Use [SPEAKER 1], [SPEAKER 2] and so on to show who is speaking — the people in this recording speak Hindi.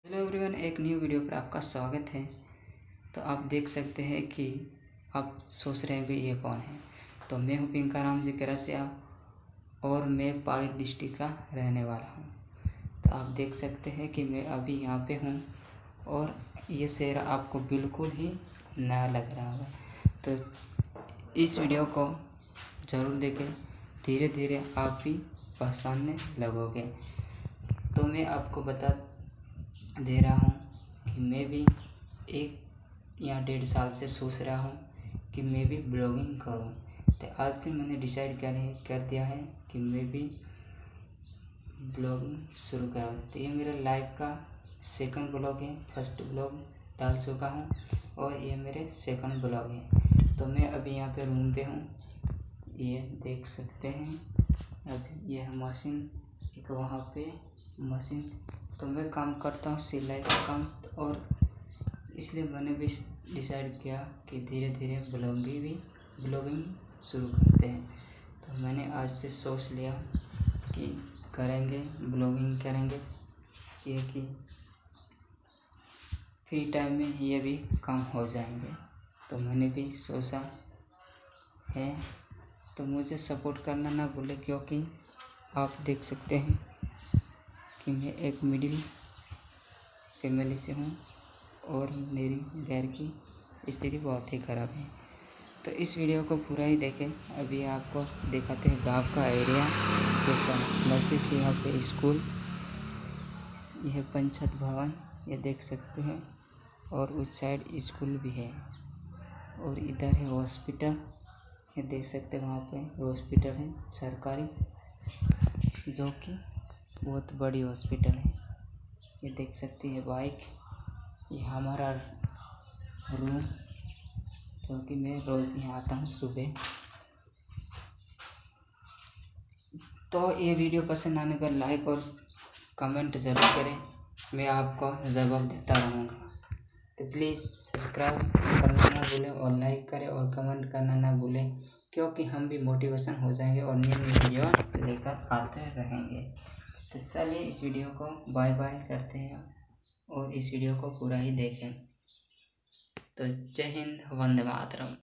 [SPEAKER 1] हेलो एवरीवन, एक न्यू वीडियो पर आपका स्वागत है। तो आप देख सकते हैं कि आप सोच रहे हैं कि ये कौन है। तो मैं हूँ पिंकाराम जी करसिया और मैं पाली डिस्ट्रिक्ट का रहने वाला हूँ। तो आप देख सकते हैं कि मैं अभी यहाँ पे हूँ और ये शहर आपको बिल्कुल ही नया लग रहा होगा। तो इस वीडियो को ज़रूर देखें, धीरे धीरे आप भी पहचानने लगोगे। तो मैं आपको बता दे रहा हूँ कि मैं भी 1 या 1.5 साल से सोच रहा हूँ कि मैं भी ब्लॉगिंग करूँ। तो आज से मैंने डिसाइड कर दिया है कि मैं भी ब्लॉगिंग शुरू करूँ। तो ये मेरा लाइफ का सेकंड ब्लॉग है। फर्स्ट ब्लॉग डाल चुका हूँ और ये मेरे सेकंड ब्लॉग है। तो मैं अभी यहाँ पे रूम पे हूँ, ये देख सकते हैं। अभी ये मशीन, एक वहाँ पे मशीन, तो मैं काम करता हूँ सिलाई का काम। और इसलिए मैंने भी डिसाइड किया कि धीरे धीरे ब्लॉगिंग शुरू करते हैं। तो मैंने आज से सोच लिया कि ब्लॉगिंग करेंगे, ये कि फ्री टाइम में ये भी काम हो जाएंगे। तो मैंने भी सोचा है, तो मुझे सपोर्ट करना ना भूले, क्योंकि आप देख सकते हैं कि मैं एक मिडिल फैमिली से हूँ और मेरी घर की स्थिति बहुत ही ख़राब है। तो इस वीडियो को पूरा ही देखें। अभी आपको दिखाते हैं गांव का एरिया कैसा, मस्जिद के यहाँ पे स्कूल, यह पंचायत भवन ये देख सकते हैं, और उस साइड स्कूल भी है। और इधर है हॉस्पिटल, ये देख सकते हैं, वहाँ पे हॉस्पिटल है सरकारी, जो कि बहुत बड़ी हॉस्पिटल है। ये देख सकते हैं बाइक, ये हमारा रूम, जो कि मैं रोज़ यहाँ आता हूँ सुबह। तो ये वीडियो पसंद आने पर लाइक और कमेंट ज़रूर करें, मैं आपको जवाब देता रहूँगा। तो प्लीज़ सब्सक्राइब करना ना भूलें और लाइक करें और कमेंट करना ना भूलें, क्योंकि हम भी मोटिवेशन हो जाएंगे और न्यू वीडियो लेकर आते रहेंगे। तो चलिए इस वीडियो को बाय बाय करते हैं और इस वीडियो को पूरा ही देखें। तो जय हिंद, वंदे मातरम।